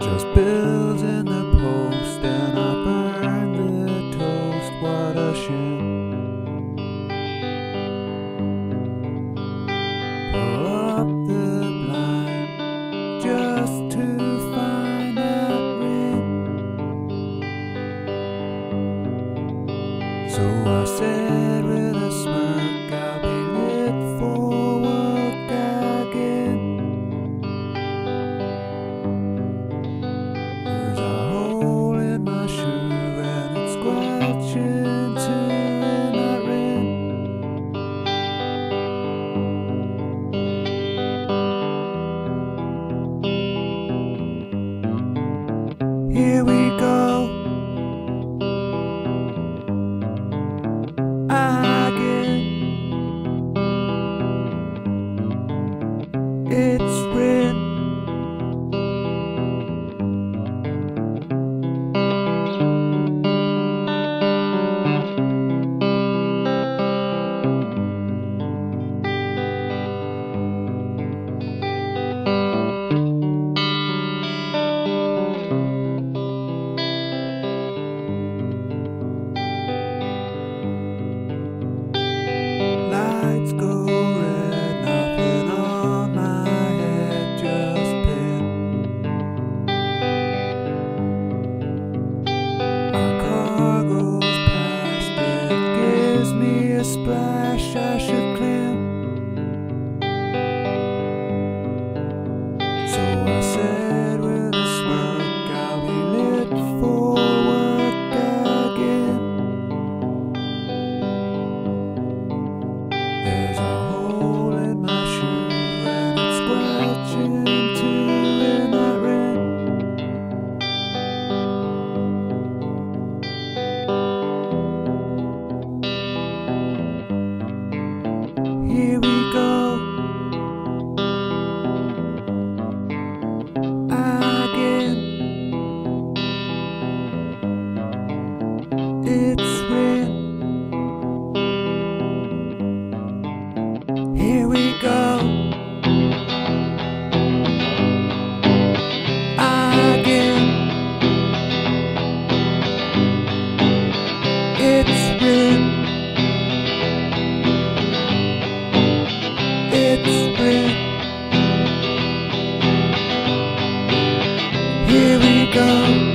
Just bills in the post and I burn the toast. What a shame. Pull up the blind just to find that ring. So I said with a smirk, I'll be lit for work again. There's a hole in my shoe and it's squelching too in that rain. Here we go again. It's rain. Lights go red, nothing on my head, just pain. A car goes past, it gives me a splash I should clean. So I said with a smirk, I'll be lit for work again. There's a hole in my shoe and it's squelching too in that rain. Here we go again. It's rain. Here we go again. It's rain. It's rain. Here we go.